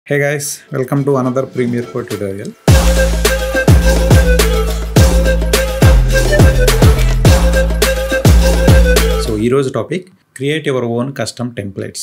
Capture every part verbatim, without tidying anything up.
Hey guys, welcome to another Premiere Pro tutorial. So, here's topic: create your own custom templates.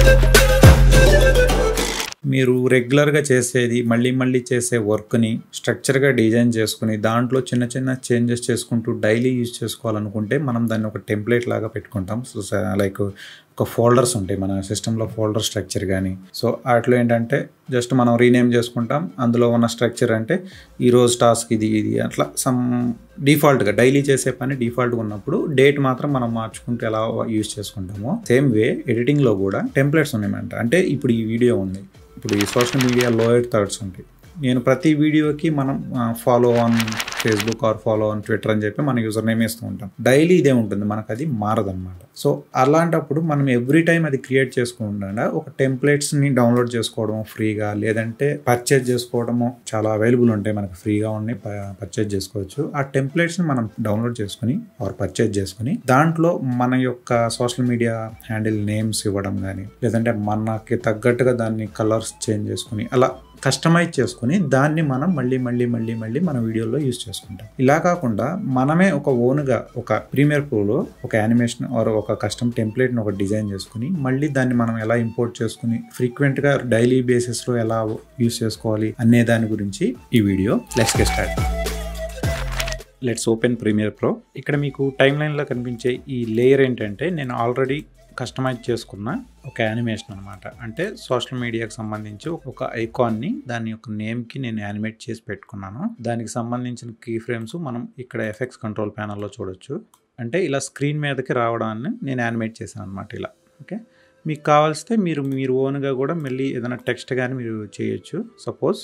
మీరు రెగ్యులర్గా చేసేది మళ్ళీ మళ్ళీ చేసే వర్క్ని స్ట్రక్చర్గా డిజైన్ చేసుకుని దాంట్లో చిన్న చిన్న చేంజెస్ చేసుకుంటూ డైలీ యూజ్ చేసుకోవాలనుకుంటే మనం దాన్ని ఒక టెంప్లెట్ లాగా పెట్టుకుంటాం. సో లైక్ ఒక ఫోల్డర్స్ ఉంటాయి మన సిస్టంలో, ఫోల్డర్ స్ట్రక్చర్ కానీ. సో వాటిలో ఏంటంటే జస్ట్ మనం రీనేమ్ చేసుకుంటాం. అందులో ఉన్న స్ట్రక్చర్ అంటే ఈరోజు టాస్క్ ఇది ఇది అట్లా సమ్ డిఫాల్ట్గా డైలీ చేసే పని డిఫాల్ట్గా ఉన్నప్పుడు డేట్ మాత్రం మనం మార్చుకుంటూ ఎలా యూజ్ చేసుకుంటామో సేమ్ వే ఎడిటింగ్లో కూడా టెంప్లెట్స్ ఉన్నాయన్నమాట. అంటే ఇప్పుడు ఈ వీడియో ఉంది, ఇప్పుడు ఈ సోషల్ మీడియా లోయర్ థర్డ్స్ ఉంటాయి. నేను ప్రతి వీడియోకి మనం follow on Facebook or follow on Twitter అని చెప్పి మన యూజర్ నేమ్ వేస్తూ ఉంటాం. డైలీ ఇదే ఉంటుంది, మనకు అది మారదన్నమాట. సో అలాంటప్పుడు మనం ఎవ్రీ టైం అది క్రియేట్ చేసుకుంటా ఒక టెంప్లెట్స్ని డౌన్లోడ్ చేసుకోవడం ఫ్రీగా, లేదంటే పర్చేజ్ చేసుకోవడము చాలా అవైలబుల్ ఉంటాయి, మనకు ఫ్రీగా ఉన్నాయి, పర్చేజ్ చేసుకోవచ్చు. ఆ టెంప్లెట్స్ని మనం డౌన్లోడ్ చేసుకుని ఆర్ పర్చేజ్ చేసుకుని దాంట్లో మన యొక్క సోషల్ మీడియా హ్యాండిల్ నేమ్స్ ఇవ్వడం కానీ, లేదంటే మనకి తగ్గట్టుగా దాన్ని కలర్స్ చేంజ్ చేసుకుని అలా కస్టమైజ్ చేసుకుని దాన్ని మనం మళ్ళీ మళ్ళీ మళ్ళీ మళ్ళీ మన వీడియోలో యూజ్ చేసుకుంటాం. ఇలా కాకుండా మనమే ఒక ఓన్గా ఒక ప్రీమియర్ ప్రోలో ఒక యానిమేషన్ ఆర్ ఒక కస్టమ్ టెంప్లెట్ని ఒక డిజైన్ చేసుకుని మళ్ళీ దాన్ని మనం ఎలా ఇంపోర్ట్ చేసుకుని ఫ్రీక్వెంట్గా డైలీ బేసిస్లో ఎలా యూజ్ చేసుకోవాలి అనే దాని గురించి ఈ video. Let's get start. Let's open premiere pro. ఇక్కడ మీకు టైమ్ లైన్లో కనిపించే ఈ లేయర్ ఏంటంటే నేను ఆల్రెడీ కస్టమైజ్ చేసుకున్న ఒక యానిమేషన్ అనమాట. అంటే సోషల్ మీడియాకి సంబంధించి ఒక ఐకాన్ని దాని యొక్క నేమ్కి నేను యానిమేట్ చేసి పెట్టుకున్నాను. దానికి సంబంధించిన కీ ఫ్రేమ్స్ మనం ఇక్కడ ఎఫెక్ట్స్ కంట్రోల్ ప్యానల్లో చూడొచ్చు. అంటే ఇలా స్క్రీన్ మీదకి రావడాన్ని నేను యానిమేట్ చేశాను అనమాట ఇలా. ఓకే, మీకు కావాల్సితే మీరు మీరు ఓన్గా కూడా మళ్ళీ ఏదైనా టెక్స్ట్ కానీ మీరు చేయొచ్చు. సపోజ్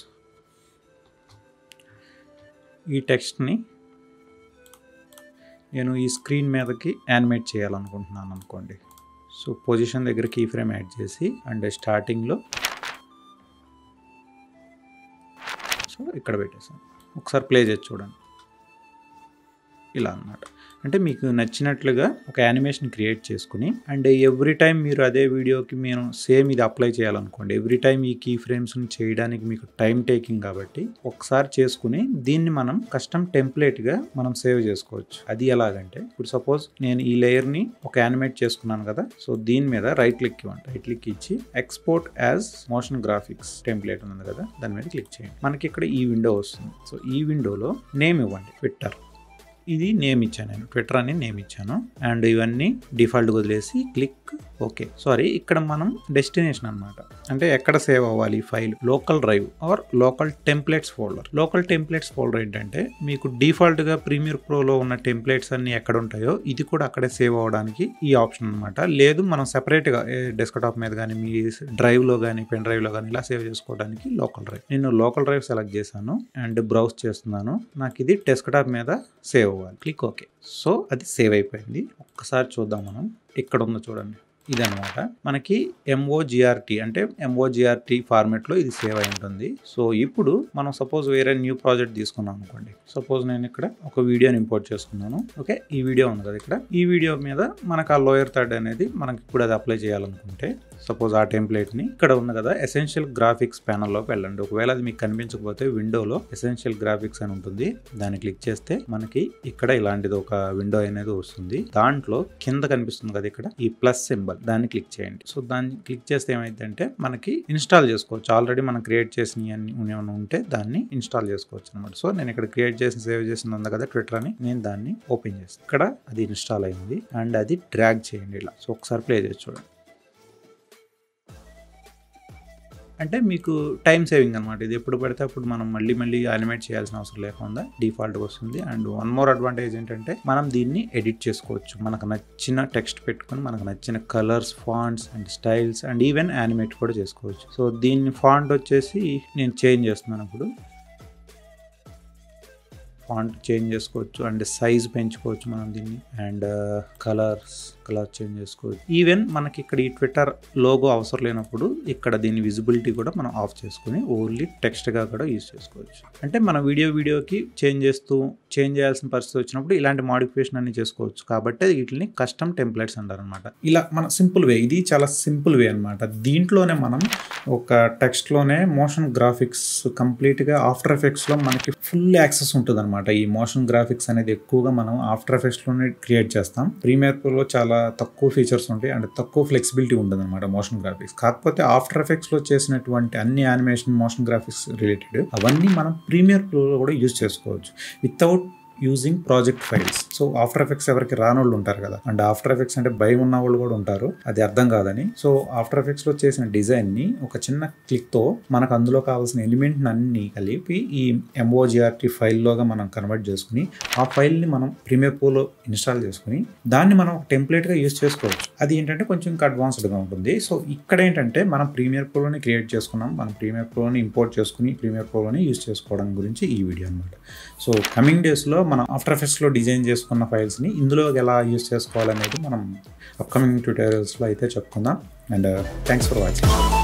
ఈ టెక్స్ట్ని నేను ఈ స్క్రీన్ మీదకి యానిమేట్ చేయాలనుకుంటున్నాను అనుకోండి. సో పొజిషన్ దగ్గర కీ ఫ్రేమ్ యాడ్ చేసి అండ్ స్టార్టింగ్లో సో ఇక్కడ పెట్టేసాను. ఒకసారి ప్లే చేసి చూడండి. ఇలా అన్నమాట. అంటే మీకు నచ్చినట్లుగా ఒక యానిమేషన్ క్రియేట్ చేసుకుని అండ్ ఎవ్రీ టైం మీరు అదే వీడియోకి మీరు సేమ్ ఇది అప్లై చేయాలనుకోండి. ఎవ్రీ టైం ఈ కీ ఫ్రేమ్స్ని చేయడానికి మీకు టైం టేకింగ్ కాబట్టి ఒకసారి చేసుకుని దీన్ని మనం కస్టమ్ టెంప్లెట్గా మనం సేవ్ చేసుకోవచ్చు. అది ఎలాగంటే ఇప్పుడు సపోజ్ నేను ఈ లేయర్ని ఒక యానిమేట్ చేసుకున్నాను కదా. సో దీని మీద రైట్ క్లిక్ ఇవ్వండి. రైట్ క్లిక్ ఇచ్చి export as motion graphics template ఉంది కదా, దాని మీద క్లిక్ చేయండి. మనకి ఇక్కడ ఈ విండో వస్తుంది. సో ఈ విండోలో నేమ్ ఇవ్వండి, ట్విట్టర్. ఇది నేమ్ ఇచ్చాను, నేను ట్విట్టర్ అని నేమ్ ఇచ్చాను. అండ్ ఇవన్నీ డిఫాల్ట్ వదిలేసి క్లిక్ ఓకే. సారీ, ఇక్కడ మనం డెస్టినేషన్ అనమాట. అంటే ఎక్కడ సేవ్ అవ్వాలి file, local drive or local templates folder. Local templates folder ఏంటంటే మీకు డిఫాల్ట్గా ప్రీమియర్ ప్రోలో ఉన్న టెంప్లెట్స్ అన్ని ఎక్కడ ఉంటాయో ఇది కూడా అక్కడే సేవ్ అవ్వడానికి ఈ ఆప్షన్ అనమాట. లేదు మనం సెపరేట్గా డెస్క్టాప్ మీద కానీ మీ డ్రైవ్లో కానీ పెన్ డ్రైవ్లో కానీ ఇలా సేవ్ చేసుకోవడానికి లోకల్ డ్రైవ్. నేను లోకల్ డ్రైవ్ సెలెక్ట్ చేశాను అండ్ బ్రౌజ్ చేస్తున్నాను. నాకు ఇది డెస్క్టాప్ మీద సేవ్ అవ్వాలి. Click okay. సో అది సేవ్ అయిపోయింది. ఒక్కసారి చూద్దాం మనం. ఇక్కడ ఉందో చూడండి, ఇదనమాట మనకి ఎంఓజిఆర్టీ అంటే ఎంఓజిఆర్టీ ఫార్మెట్లో ఇది సేవ్ అయి ఉంటుంది. సో ఇప్పుడు మనం సపోజ్ వేరే న్యూ ప్రాజెక్ట్ తీసుకున్నాం అనుకోండి. సపోజ్ నేను ఇక్కడ ఒక వీడియోని ఇంపోర్ట్ చేసుకున్నాను. ఓకే, ఈ వీడియో ఉంది కదా ఇక్కడ. ఈ వీడియో మీద మనకు ఆ లోయర్ థర్డ్ అనేది మనకి ఇప్పుడు అది అప్లై చేయాలనుకుంటే సపోజ్ ఆ టెంప్లెట్ని ఇక్కడ ఉంది కదా ఎసెన్షియల్ గ్రాఫిక్స్ ప్యానల్లోకి వెళ్ళండి. ఒకవేళ అది మీకు కనిపించకపోతే విండోలో ఎసెన్షియల్ గ్రాఫిక్స్ అని ఉంటుంది, దాన్ని క్లిక్ చేస్తే మనకి ఇక్కడ ఇలాంటిది ఒక విండో అనేది వస్తుంది. దాంట్లో కింద కనిపిస్తుంది కదా ఇక్కడ ఈ ప్లస్ సింబల్, దాన్ని క్లిక్ చేయండి. సో దాన్ని క్లిక్ చేస్తే ఏమైందంటే మనకి ఇన్స్టాల్ చేసుకోవచ్చు. ఆల్రెడీ మనం క్రియేట్ చేసిన అన్ని ఉంటే దాన్ని ఇన్స్టాల్ చేసుకోవచ్చు అనమాట. సో నేను ఇక్కడ క్రియేట్ చేసి సేవ్ చేసింది ఉంది కదా ట్విట్టర్ అని, నేను దాన్ని ఓపెన్ చేస్తాను. ఇక్కడ అది ఇన్స్టాల్ అయింది అండ్ అది డ్రాగ్ చేయండి ఇలా. సో ఒకసారి ప్లే చేసి చూడండి. అంటే మీకు టైం సేవింగ్ అనమాట. ఇది ఎప్పుడు పడితే అప్పుడు మనం మళ్ళీ మళ్ళీ యానిమేట్ చేయాల్సిన అవసరం లేకుండా డిఫాల్ట్గా వస్తుంది. అండ్ వన్ మోర్ అడ్వాంటేజ్ ఏంటంటే మనం దీన్ని ఎడిట్ చేసుకోవచ్చు. మనకు నచ్చిన టెక్స్ట్ పెట్టుకుని మనకు నచ్చిన colours, fonts and styles and even animate కూడా చేసుకోవచ్చు. సో దీన్ని ఫాంట్ వచ్చేసి నేను చేంజ్ చేస్తున్నాను. ఇప్పుడు ఫాంట్ చేంజ్ చేసుకోవచ్చు అండ్ సైజ్ పెంచుకోవచ్చు మనం దీన్ని. అండ్ కలర్స్ కలర్ చేంజ్ చేసుకోవచ్చు. ఈవెన్ మనకి ఇక్కడ ఈ ట్విట్టర్ లోగో అవసరం లేనప్పుడు ఇక్కడ దీని విజిబిలిటీ కూడా మనం ఆఫ్ చేసుకుని ఓన్లీ టెక్స్ట్గా కూడా యూజ్ చేసుకోవచ్చు. అంటే మన వీడియో వీడియోకి చేంజ్ చేస్తూ చేంజ్ చేయాల్సిన పరిస్థితి వచ్చినప్పుడు ఇలాంటి మాడిఫికేషన్ అన్ని చేసుకోవచ్చు. కాబట్టి వీటిని కస్టమ్ టెంప్లెట్స్ అంటారు అనమాట. ఇలా మన సింపుల్ వే, ఇది చాలా సింపుల్ వే అనమాట. దీంట్లోనే మనం ఒక టెక్స్ట్లోనే మోషన్ గ్రాఫిక్స్ కంప్లీట్గా ఆఫ్టర్ ఎఫెక్ట్స్లో మనకి ఫుల్ యాక్సెస్ ఉంటుంది అనమాట. ఈ మోషన్ గ్రాఫిక్స్ అనేది ఎక్కువగా మనం ఆఫ్టర్ ఎఫెక్ట్స్లోనే క్రియేట్ చేస్తాం. ప్రీమియర్ ప్రోలో చాలా తక్కువ ఫీచర్స్ ఉంటాయి అంటే తక్కువ ఫ్లెక్సిబిలిటీ ఉంటుంది అనమాట మోషన్ గ్రాఫిక్స్. కాకపోతే ఆఫ్టర్ ఎఫెక్ట్స్లో చేసినటువంటి అన్ని యానిమేషన్ మోషన్ గ్రాఫిక్స్ రిలేటెడ్ అవన్నీ మనం ప్రీమియర్ ప్రోలో కూడా యూజ్ చేసుకోవచ్చు without using project files. So after effects ఎవరికి రానోళ్ళు ఉంటారు కదా, అండ్ ఆఫ్టర్ ఎఫెక్ట్స్ అంటే భయం ఉన్న వాళ్ళు కూడా ఉంటారు, అది అర్థం కాదని. సో ఆఫ్టర్ ఎఫెక్ట్స్ లో చేసిన డిజైన్ ని ఒక చిన్న క్లిక్ తో మనకు అందులో కావాల్సిన ఎలిమెంట్ అన్ని కలిపి ఈ mogrt ఫైల్ లోగా మనం కన్వర్ట్ చేసుకుని ఆ ఫైల్ ని మనం ప్రీమియర్ ప్రోలో ఇన్స్టాల్ చేసుకుని దాన్ని మనం టెంప్లెట్ గా యూజ్ చేసుకోవచ్చు. అది ఏంటంటే కొంచెం ఇంకా అడ్వాన్స్డ్ గా ఉంటుంది. సో ఇక్కడ ఏంటంటే మనం ప్రీమియర్ ప్రోలోని క్రియేట్ చేసుకున్నాం, మనం ప్రీమియర్ ప్రోని ఇంపోర్ట్ చేసుకుని ప్రీమియర్ ప్రోలోని యూజ్ చేసుకోవడం గురించి ఈ వీడియో అనమాట. సో కమింగ్ డేస్ లో మనం ఆఫ్టర్ ఎఫెక్ట్స్లో డిజైన్ చేసుకున్న ఫైల్స్ని ఇందులో ఎలా యూజ్ చేసుకోవాలనేది మనం అప్కమింగ్ ట్యూటోరియల్స్లో అయితే చెప్పుకుందాం. And thanks for watching.